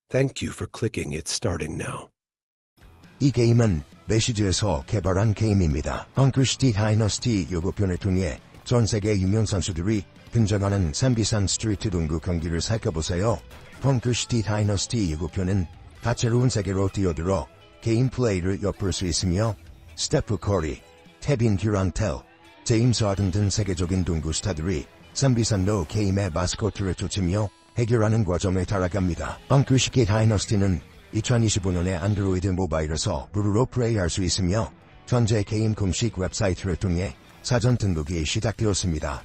Thank you for clicking. It's starting now. 이 게임은 네시즈에서 개발한 게임입니다. City Dynasty 예고편을 통해 전 세계 유명 선수들이 등장하는 산비산 스트리트 농구 경기를 살펴보세요. City Dynasty 예고편은 다채로운 세계로 뛰어들어 게임 플레이를 엿볼 수 있으며 스테프 커리, 케빈 듀란텔, 제임스 하든 등 세계적인 농구 스타들이 산비산로 게임의 마스코트를 쫓으며 해결하는 과정을 따라갑니다. City Dynasty는 2025년에 안드로이드 모바일에서 무료로 플레이할 수 있으며 현재 게임 공식 웹사이트를 통해 사전 등록이 시작되었습니다.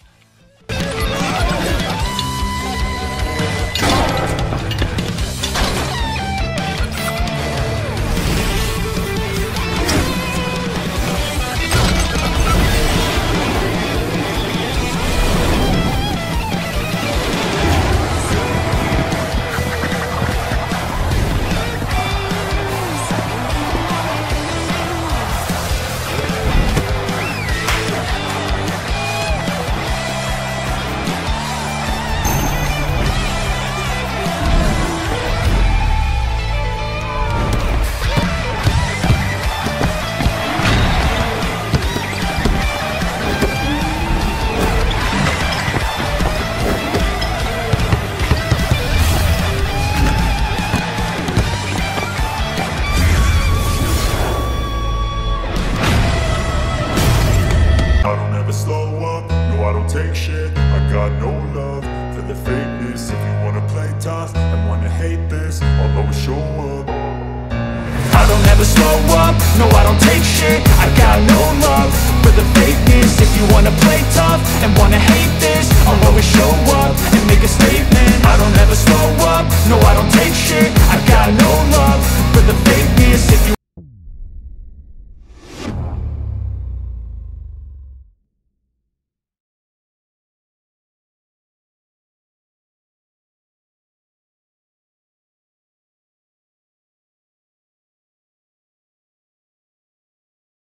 Take shit, I got no love for the fakeness. If you wanna play tough and wanna hate this, I'll always show up. I don't ever slow up, no I don't take shit. I got no love for the fakeness. If you wanna play tough and wanna hate this, I'll always show up and make a statement. I don't ever slow up, no I don't